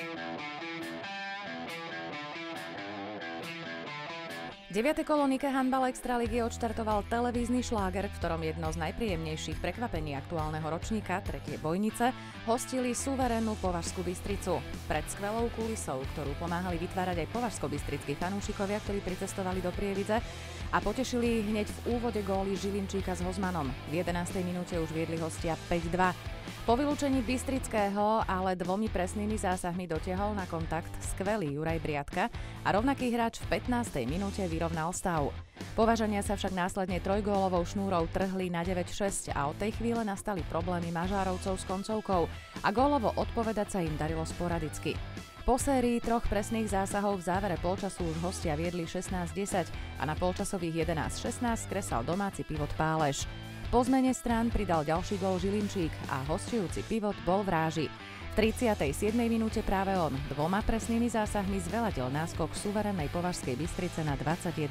Deviate kolo Nike handball extraligy odštartoval televízny šláger, v ktorom jedno z najpríjemnejších prekvapení aktuálneho ročníka, tretie Bojnice, hostili suverénnu Považskú Bystricu. Pred skvelou kulisou, ktorú pomáhali vytvárať aj považskobystrickí fanúšikovia, ktorí pricestovali do Prievidze a potešili hneď v úvode góly Žilinčíka s Hozmanom. V 11. minúte už viedli hostia 5-2. Po vylúčení Bystrického ale dvomi presnými zásahmi dotiahol na kontakt skvelý Juraj Briatka a rovnaký hráč v 15. minúte vyrovnal stav. Považania sa však následne trojgólovou šnúrou trhli na 9-6 a od tej chvíle nastali problémy Mažárovcov s koncovkou a gólovo odpovedať sa im darilo sporadicky. Po sérii troch presných zásahov v závere polčasu už hostia viedli 16-10 a na polčasových 11-16 skresal domáci Pivot Pálež. Po zmene strán pridal ďalší gól Žilinčík a hostujúci Pivot bol v ráži. V 37. minúte práve on dvoma presnými zásahmi zveladil náskok suverénnej Považskej Bystrice na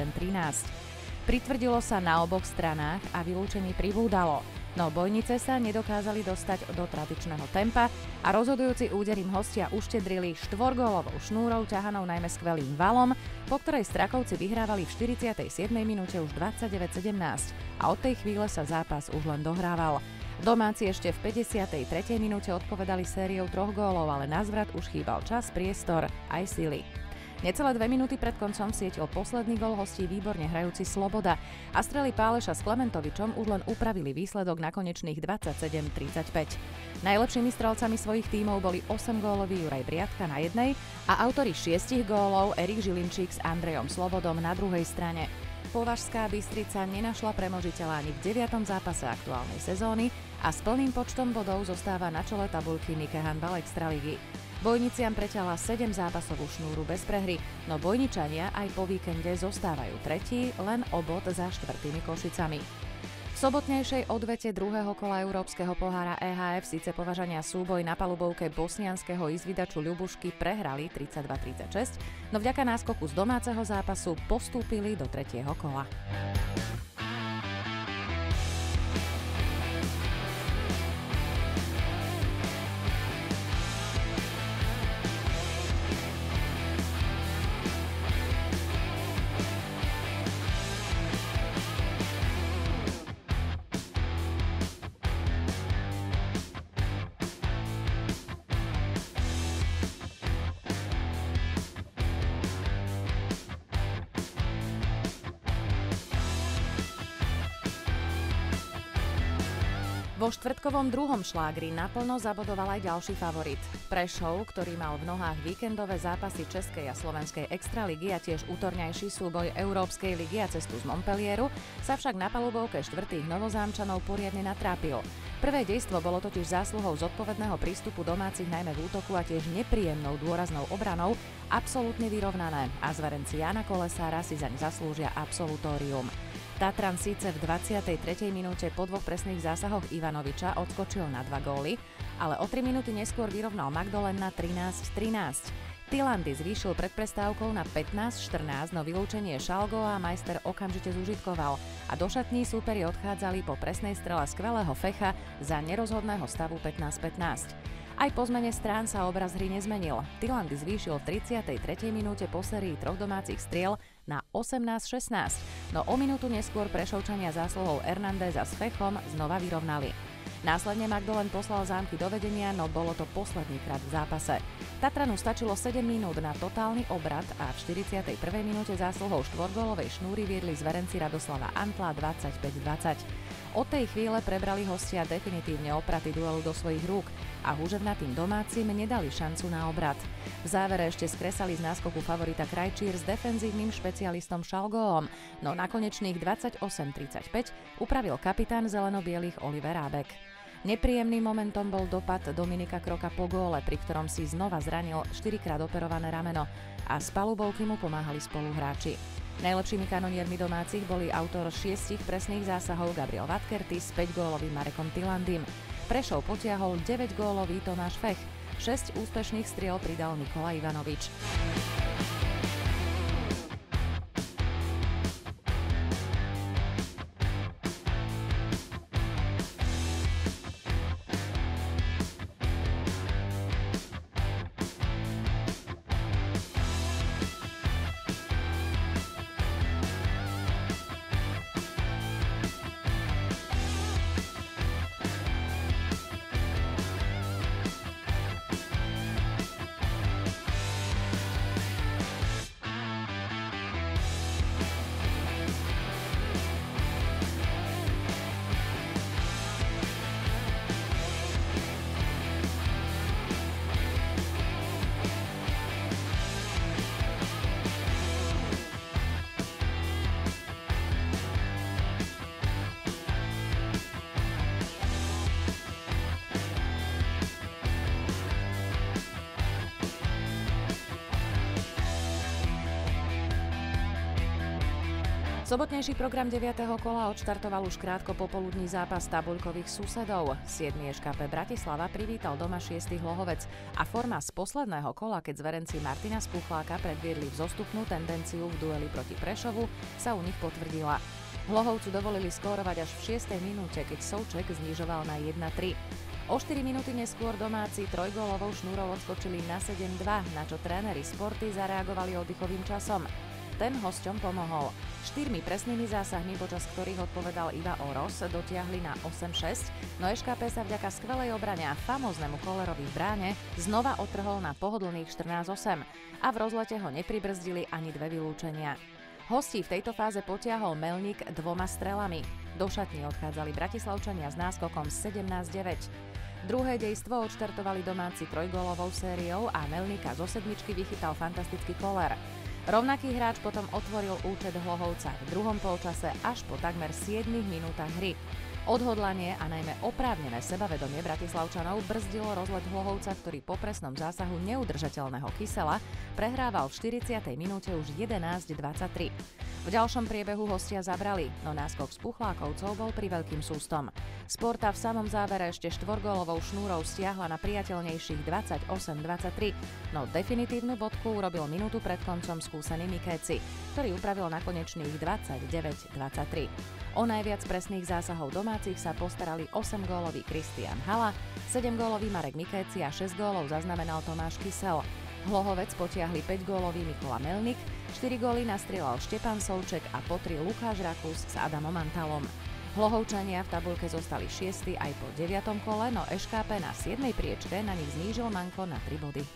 21-13. Pritvrdilo sa na oboch stranách a vylúčení pribúdalo. No Bojnice sa nedokázali dostať do tradičného tempa a rozhodujúci úder im hostia uštedrili štvorgólovou šnúrou ťahanou najmä skvelým valom, po ktorej Strakovci vyhrávali v 47. minúte už 29-17 a od tej chvíle sa zápas už len dohrával. Domáci ešte v 53. minúte odpovedali sériou troch gólov, ale na zvrat už chýbal čas, priestor aj sily. Necelé 2 minúty pred koncom sietil posledný gól hostí výborne hrajúci Sloboda a strely Páleša s Klementovičom už len upravili výsledok na konečných 27-35. Najlepšími strelcami svojich tímov boli 8-gólový Juraj Briatka na jednej a autori 6 gólov Erik Žilinčík s Andrejom Slobodom na druhej strane. Považská Bystrica nenašla premožiteľa ani v 9. zápase aktuálnej sezóny a s plným počtom bodov zostáva na čele tabuľky Nike handball extraligy. Bojniciam preťala 7 zápasovú šnúru bez prehry, no Bojničania aj po víkende zostávajú tretí, len o bod za štvrtými Košicami. V sobotnejšej odvete druhého kola Európskeho pohára EHF síce Považania súboj na palubovke bosnianskeho izvidaču Ľubušky prehrali 32-36, no vďaka náskoku z domáceho zápasu postúpili do tretieho kola. Vo štvrtkovom druhom šlágri naplno zabodoval aj ďalší favorit. Prešov, ktorý mal v nohách víkendové zápasy Českej a Slovenskej extraligy a tiež útorňajší súboj Európskej ligy a cestu z Montpellieru, sa však na palubovke štvrtých Novozámčanov poriadne natrápil. Prvé dejstvo bolo totiž zásluhou zodpovedného prístupu domácich najmä v útoku a tiež nepríjemnou dôraznou obranou absolútne vyrovnané a zverenci Jána Kolesára si zaň zaslúžia absolutórium. Tatran síce v 23. minúte po dvoch presných zásahoch Ivanoviča odskočil na 2 góly, ale o 3 minúty neskôr vyrovnal Magdolen na 13-13. Tilandy zvýšil pred prestávkou na 15-14, no vylúčenie Šalgo a Majster okamžite zužitkoval a do šatní súperi odchádzali po presnej strele skvelého Fecha za nerozhodného stavu 15-15. Aj po zmene strán sa obraz hry nezmenil. Tilandy zvýšil v 33. minúte po sérii troch domácich striel na 18-16, no o minútu neskôr Prešovčania zásluhou Hernandeza s Fechom znova vyrovnali. Následne Magdolen poslal zámky do vedenia, no bolo to posledný krát v zápase. Tatranu stačilo 7 minút na totálny obrat a v 41. minúte zásluhou štvorgólovej šnúry viedli zverenci Radoslava Antla 25-20. Od tej chvíle prebrali hostia definitívne opraty duelu do svojich rúk a húževnatým domácim nedali šancu na obrat. V závere ešte skresali z náskoku favorita Krajčír s defenzívnym špecialistom Šalgoom, no na konečných 28-35 upravil kapitán zeleno-bielých Oliver Rábek. Nepríjemným momentom bol dopad Dominika Kroka po góle, pri ktorom si znova zranil 4-krát operované rameno a z palubovky mu pomáhali spoluhráči. Najlepšími kanoniermi domácich boli autor 6 presných zásahov Gabriel Vatkerty s 5-gólovým Marekom Tilandym. Prešov potiahol 9-gólový Tomáš Fech, 6 úspešných striel pridal Nikola Ivanovič. Sobotnejší program 9. kola odštartoval už krátko popoludní zápas tabuľkových susedov. 7. ŠKP Bratislava privítal doma 6. Hlohovec a forma z posledného kola, keď zverenci Martina Spuchláka predviedli vzostupnú tendenciu v dueli proti Prešovu, sa u nich potvrdila. Hlohovcu dovolili skórovať až v 6. minúte, keď Souček znižoval na 1-3. O 4 minúty neskôr domáci trojgólovou šnúrou odskočili na 7-2, na čo tréneri Sporty zareagovali oddychovým časom. Ten hosťom pomohol. 4 presnými zásahmi, počas ktorých odpovedal iba Oros, dotiahli na 8-6, no ŠKP sa vďaka skvelej obrane a famóznemu Kollerovi v bráne znova otrhol na pohodlných 14-8 a v rozlete ho nepribrzdili ani dve vylúčenia. Hostí v tejto fáze potiahol Melník 2 strelami. Do šatní odchádzali Bratislavčania s náskokom 17-9. Druhé dejstvo odštartovali domáci trojgólovou sériou a Melníka zo sedmičky vychytal fantastický Koller. Rovnaký hráč potom otvoril účet Hlohovca v druhom polčase až po takmer 7 minútach hry. Odhodlanie a najmä oprávnené sebavedomie Bratislavčanov brzdilo rozlet Hlohovca, ktorý po presnom zásahu neudržateľného Kysela prehrával v 40. minúte už 11-23. V ďalšom priebehu hostia zabrali, no náskok Spuchlákovcov bol pri veľkým sústom. Sporta v samom závere ešte štvorgólovou šnúrou stiahla na priateľnejších 28-23, no definitívnu bodku urobil minútu pred koncom skúsený Mikéci, ktorý upravil na konečných 29-23. O najviac presných zásahov domácich sa postarali 8-gólový Kristián Hala, 7-gólový Marek Mikéci a 6 gólov zaznamenal Tomáš Kysel. Hlohovec potiahli 5-gólový Mikola Melník, 4 góly nastrieľal Štepan Souček a po 3 Lukáš Rakus s Adamom Antalom. Hlohovčania v tabuľke zostali 6. aj po 9. kole, no ŠKP na 7. priečke na nich znížil manko na 3 body.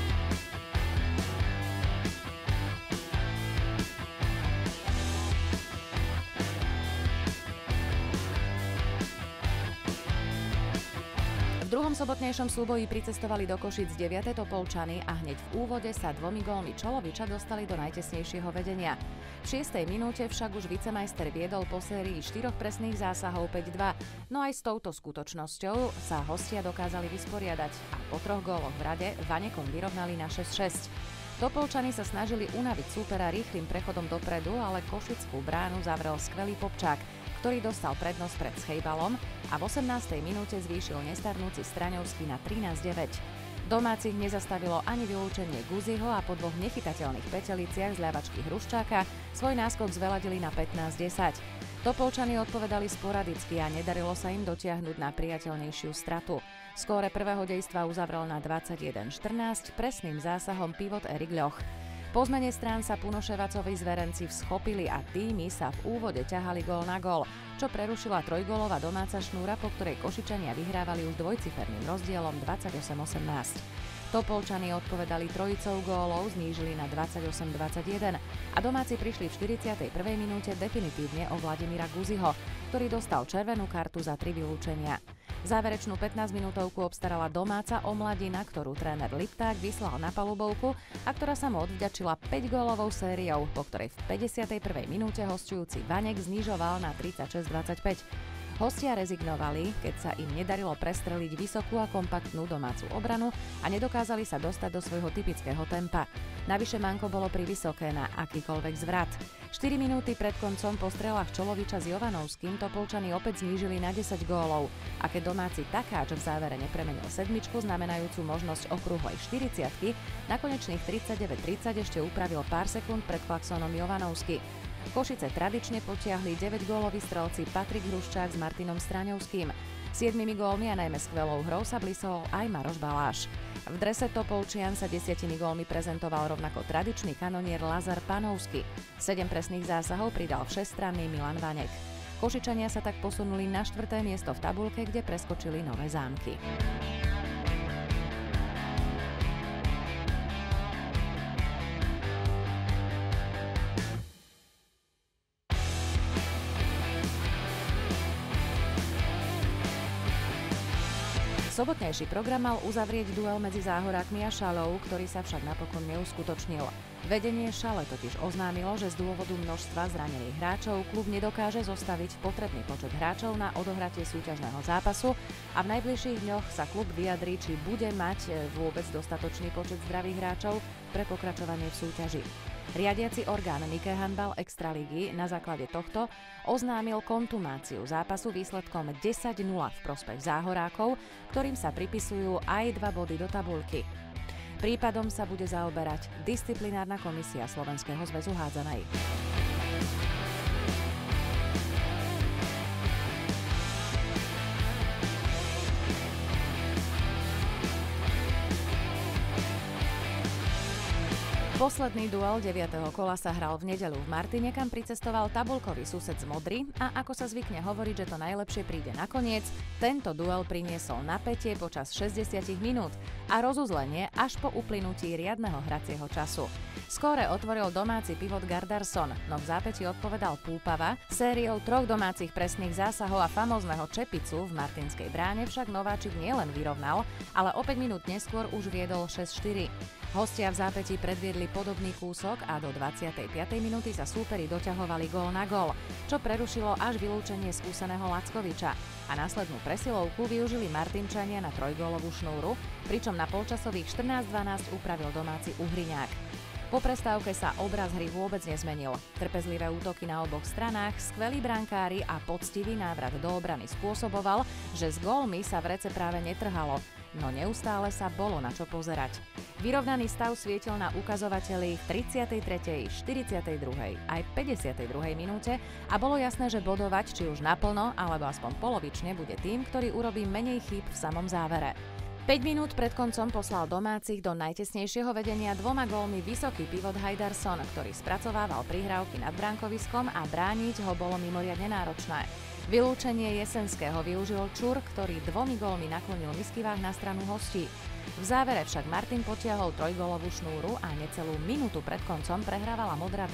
V druhom sobotnejšom súboji pricestovali do Košíc 9. Topolčany a hneď v úvode sa 2 gólmi Čoloviča dostali do najtesnejšieho vedenia. V 6. minúte však už vicemajster viedol po sérii 4 presných zásahov 5-2, no aj s touto skutočnosťou sa hostia dokázali vysporiadať a po 3 góloch v rade Vanekom vyrovnali na 6-6. Topolčany sa snažili unaviť súpera rýchlym prechodom dopredu, ale košickú bránu zavrel skvelý Popčák, ktorý dostal prednosť pred Schejbalom a v 18. minúte zvýšil nestarnúci Straňovský na 13-9. Domácich nezastavilo ani vylúčenie Guziho a po 2 nechytateľných peteliciach z ľavačky Hruščáka svoj náskok zveladili na 15-10. Topolčany odpovedali sporadicky a nedarilo sa im dotiahnuť na priateľnejšiu stratu. Skóre prvého dejstva uzavrel na 21-14 presným zásahom pivot Erik Ľoch. Po zmene strán sa Punoševacovi zverenci vschopili a týmy sa v úvode ťahali gól na gól, čo prerušila trojgólová domáca šnúra, po ktorej Košičania vyhrávali už dvojciferným rozdielom 28-18. Topolčany odpovedali trojicou gólov, znížili na 28-21 a domáci prišli v 41. minúte definitívne o Vladimíra Guziho, ktorý dostal červenú kartu za 3 vylúčenia. Záverečnú 15-minútovku obstarala domáca omladina, ktorú tréner Lipták vyslal na palubovku a ktorá sa mu odvďačila 5-gólovou sériou, po ktorej v 51. minúte hosťujúci Vanek znižoval na 36-25. Hostia rezignovali, keď sa im nedarilo prestreliť vysokú a kompaktnú domácu obranu a nedokázali sa dostať do svojho typického tempa. Navyše manko bolo pri vysoké na akýkoľvek zvrat. 4 minúty pred koncom po strelách Čoloviča s Jovanovským Topolčany opäť znížili na 10 gólov a keď domáci Takáč v závere nepremenil sedmičku znamenajúcu možnosť okrúhlej 40-ky, na konečných 39-30 ešte upravil pár sekúnd pred klaxonom Jovanovský. Košice tradične potiahli 9-góloví strelci Patrik Hruščák s Martinom Straňovským. 7 gólmi a najmä skvelou hrou sa blisol aj Maroš Baláš. V drese Topolčian sa 10 gólmi prezentoval rovnako tradičný kanonier Lazar Panovský. 7 presných zásahov pridal všestranný Milan Vanek. Košičania sa tak posunuli na 4. miesto v tabuľke, kde preskočili Nové Zámky. Sobotnejší program mal uzavrieť duel medzi Záhorákmi a Šalou, ktorý sa však napokon neuskutočnil. Vedenie Šale totiž oznámilo, že z dôvodu množstva zranených hráčov klub nedokáže zostaviť potrebný počet hráčov na odohratie súťažného zápasu a v najbližších dňoch sa klub vyjadrí, či bude mať vôbec dostatočný počet zdravých hráčov pre pokračovanie v súťaži. Riadiaci orgán Nike Handball Extraligy na základe tohto oznámil kontumáciu zápasu výsledkom 10-0 v prospech Záhorákov, ktorým sa pripisujú aj 2 body do tabuľky. Prípadom sa bude zaoberať disciplinárna komisia Slovenského zväzu hádzanej. Posledný duel 9. kola sa hral v nedeľu v Martine, kam pricestoval tabuľkový sused z Modry a ako sa zvykne hovoriť, že to najlepšie príde nakoniec, tento duel priniesol napätie počas 60 minút a rozuzlenie až po uplynutí riadneho hracieho času. Skóre otvoril domáci pivot Gardarsson, no v zápäti odpovedal Púpava. Sériou 3 domácich presných zásahov a famózneho čepicu v martinskej bráne však nováčik nielen vyrovnal, ale o 5 minút neskôr už viedol 6-4. Hostia v zápäti predviedli podobný kúsok a do 25. minúty sa súperi doťahovali gól na gól, čo prerušilo až vylúčenie skúseného Lackoviča. A následnú presilovku využili Martinčania na trojgólovú šnúru, pričom na polčasových 14-12 upravil domáci Uhriňák. Po prestávke sa obraz hry vôbec nezmenil. Trpezlivé útoky na oboch stranách, skvelí brankári a poctivý návrat do obrany spôsoboval, že s gólmi sa v rece práve netrhalo, no neustále sa bolo na čo pozerať. Vyrovnaný stav svietil na ukazovateli v 33., 42. aj 52. minúte a bolo jasné, že bodovať či už naplno alebo aspoň polovične bude tým, ktorý urobí menej chýb v samom závere. 5 minút pred koncom poslal domácich do najtesnejšieho vedenia 2 gólmi vysoký pivot Hajdarsson, ktorý spracovával prihrávky nad bránkoviskom a brániť ho bolo mimoriadne náročné. Vylúčenie Jesenského využil Čur, ktorý 2 gólmi naklonil Miskivách na stranu hostí. V závere však Martin potiahol trojgólovú šnúru a necelú minútu pred koncom prehrávala Modra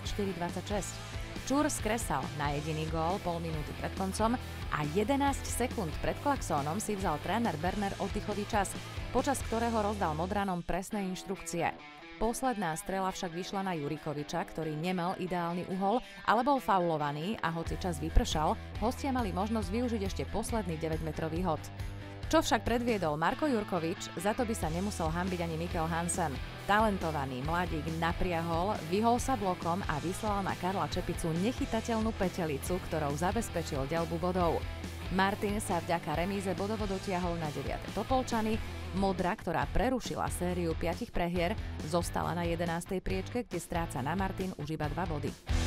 24-26. Čur skresal na jediný gól pol minúty pred koncom a 11 sekúnd pred klaxónom si vzal tréner Berner oddychový čas, počas ktorého rozdal Modranom presné inštrukcie. Posledná strela však vyšla na Jurikoviča, ktorý nemal ideálny uhol, ale bol faulovaný a hoci čas vypršal, hostia mali možnosť využiť ešte posledný 9-metrový hod. Čo však predviedol Marko Jurkovič, za to by sa nemusel hanbiť ani Mikkel Hansen. Talentovaný mladík napriahol, vyhol sa blokom a vyslal na Karla Čepicu nechytateľnú petelicu, ktorou zabezpečil deľbu bodov. Martin sa vďaka remíze bodovo dotiahol na 9. Topolčany. Modra, ktorá prerušila sériu 5 prehier, zostala na 11. priečke, kde stráca na Martin už iba 2 body.